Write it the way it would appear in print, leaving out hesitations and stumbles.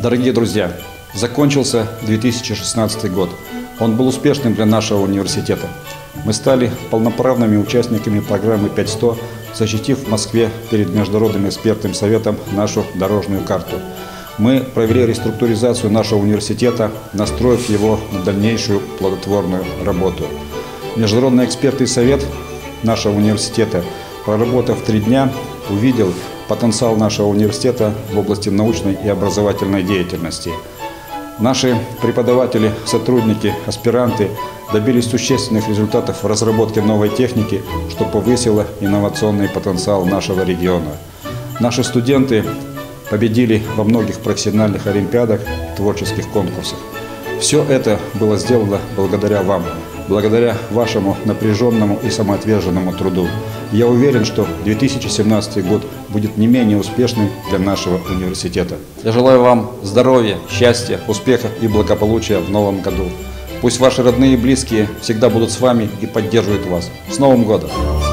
Дорогие друзья, закончился 2016 год. Он был успешным для нашего университета. Мы стали полноправными участниками программы 5.100, защитив в Москве перед Международным экспертным советом нашу дорожную карту. Мы провели реструктуризацию нашего университета, настроив его на дальнейшую плодотворную работу. Международный экспертный совет нашего университета, проработав 3 дня, увидел потенциал нашего университета в области научной и образовательной деятельности. Наши преподаватели, сотрудники, аспиранты добились существенных результатов в разработке новой техники, что повысило инновационный потенциал нашего региона. Наши студенты победили во многих профессиональных олимпиадах и творческих конкурсах. Все это было сделано благодаря вам, благодаря вашему напряженному и самоотверженному труду. Я уверен, что 2017 год будет не менее успешным для нашего университета. Я желаю вам здоровья, счастья, успеха и благополучия в новом году. Пусть ваши родные и близкие всегда будут с вами и поддерживают вас. С Новым годом!